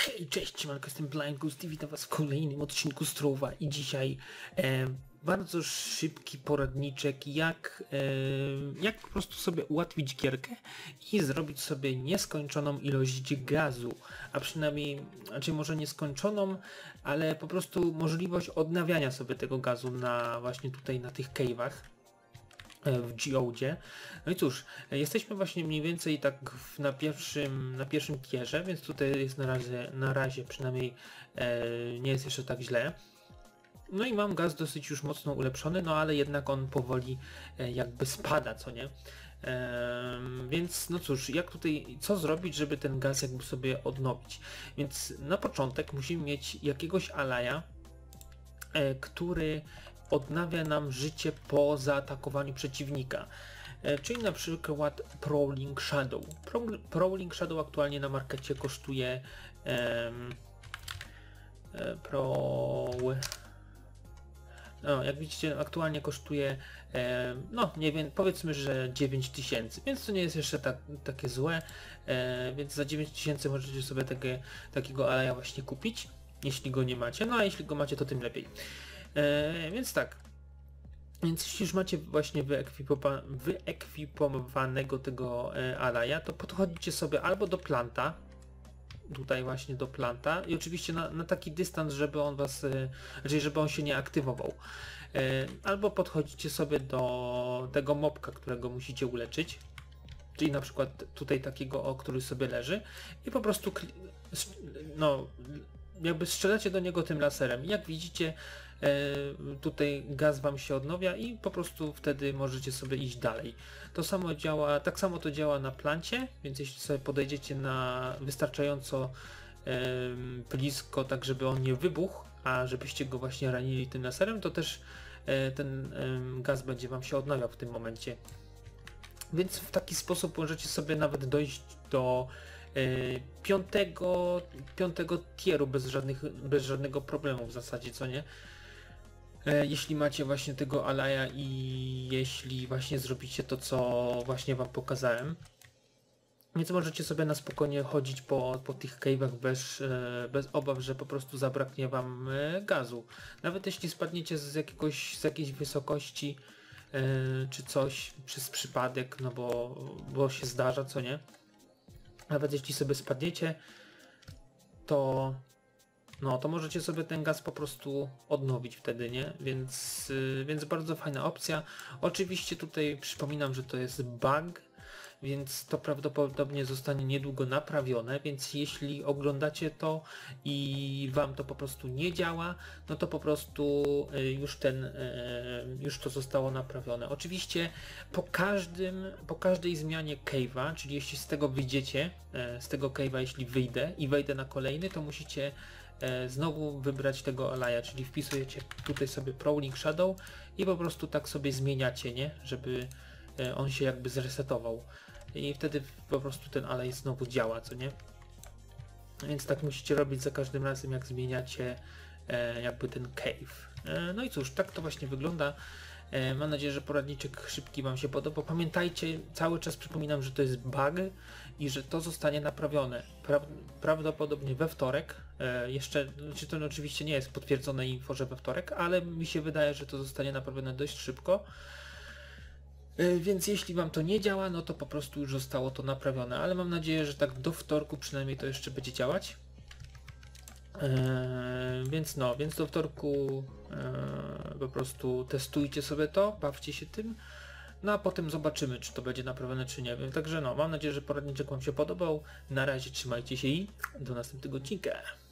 Hej, cześć, siemanko, jestem Blind Goose, witam was w kolejnym odcinku z Trove'a i dzisiaj bardzo szybki poradniczek, jak po prostu sobie ułatwić gierkę i zrobić sobie nieskończoną ilość gazu, a przynajmniej, znaczy może nieskończoną, ale po prostu możliwość odnawiania sobie tego gazu na właśnie tutaj na tych cave'ach w Geodzie. No i cóż, jesteśmy właśnie mniej więcej tak na pierwszym tierze, więc tutaj jest na razie przynajmniej nie jest jeszcze tak źle. No i mam gaz dosyć już mocno ulepszony, no ale jednak on powoli jakby spada, co nie? Więc no cóż, jak tutaj, co zrobić, żeby ten gaz jakby sobie odnowić? Więc na początek musimy mieć jakiegoś alaja, który odnawia nam życie po zaatakowaniu przeciwnika. Czyli na przykład Prowling Shadow. Prowling Shadow aktualnie na markecie kosztuje jak widzicie, aktualnie kosztuje no nie wiem, powiedzmy, że 9000, więc to nie jest jeszcze takie złe, więc za 9000 możecie sobie takiego alaja właśnie kupić, jeśli go nie macie, no a jeśli go macie, to tym lepiej. Więc tak, więc jeśli już macie właśnie wyekwipowanego tego alaja, to podchodzicie sobie albo do planta, tutaj właśnie do planta i oczywiście na taki dystans, żeby on was, żeby on się nie aktywował. Albo podchodzicie sobie do tego mobka, którego musicie uleczyć, czyli na przykład tutaj takiego, który sobie leży i po prostu no jakby strzelacie do niego tym laserem. Jak widzicie, tutaj gaz wam się odnawia i po prostu wtedy możecie sobie iść dalej. To samo działa, tak samo to działa na plancie, więc jeśli sobie podejdziecie na wystarczająco blisko, tak żeby on nie wybuchł, a żebyście go właśnie ranili tym laserem, to też ten gaz będzie wam się odnawiał w tym momencie. Więc w taki sposób możecie sobie nawet dojść do piątego tieru bez żadnego problemu w zasadzie, co nie? Jeśli macie właśnie tego alaja i jeśli właśnie zrobicie to, co właśnie wam pokazałem. Więc możecie sobie na spokojnie chodzić po tych cave'ach bez obaw, że po prostu zabraknie wam gazu. Nawet jeśli spadniecie z jakiejś wysokości czy coś przez przypadek, no bo się zdarza, co nie? Nawet jeśli sobie spadniecie, to możecie sobie ten gaz po prostu odnowić wtedy, nie? Więc bardzo fajna opcja. Oczywiście tutaj przypominam, że to jest bug, więc to prawdopodobnie zostanie niedługo naprawione, więc jeśli oglądacie to i wam to po prostu nie działa, no to po prostu już to zostało naprawione. Oczywiście po każdej zmianie cave'a, czyli jeśli z tego wyjdziecie, z tego cave'a jeśli wyjdę i wejdę na kolejny, to musicie znowu wybrać tego alaja, czyli wpisujecie tutaj sobie Prowling Shadow i po prostu tak sobie zmieniacie, nie? Żeby on się jakby zresetował i wtedy po prostu ten alej znowu działa, co nie? Więc tak musicie robić za każdym razem, jak zmieniacie jakby ten cave. No i cóż, tak to właśnie wygląda. Mam nadzieję, że poradniczek szybki wam się podobał. Pamiętajcie, cały czas przypominam, że to jest bug i że to zostanie naprawione prawdopodobnie we wtorek. Jeszcze, to oczywiście nie jest potwierdzone info, że we wtorek, ale mi się wydaje, że to zostanie naprawione dość szybko. Więc jeśli wam to nie działa, no to po prostu już zostało to naprawione, ale mam nadzieję, że tak do wtorku przynajmniej to jeszcze będzie działać. Więc do wtorku po prostu testujcie sobie to, bawcie się tym, no a potem zobaczymy, czy to będzie naprawione, czy nie wiem. Także mam nadzieję, że poradniczek wam się podobał. Na razie trzymajcie się i do następnego odcinka.